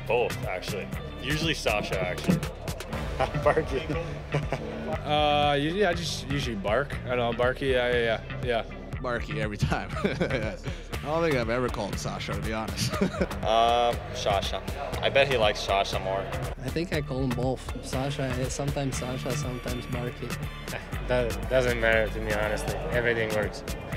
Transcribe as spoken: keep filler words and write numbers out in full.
both, actually. Usually Sasha, actually. I'm Barky. uh, yeah, I just usually bark. I don't know, Barky, yeah, yeah, yeah. yeah. Barky every time. I don't think I've ever called Sasha, to be honest. uh, Sasha. I bet he likes Sasha more. I think I call him both. Sasha, sometimes Sasha, sometimes Barky. That doesn't matter to me, honestly. Everything works.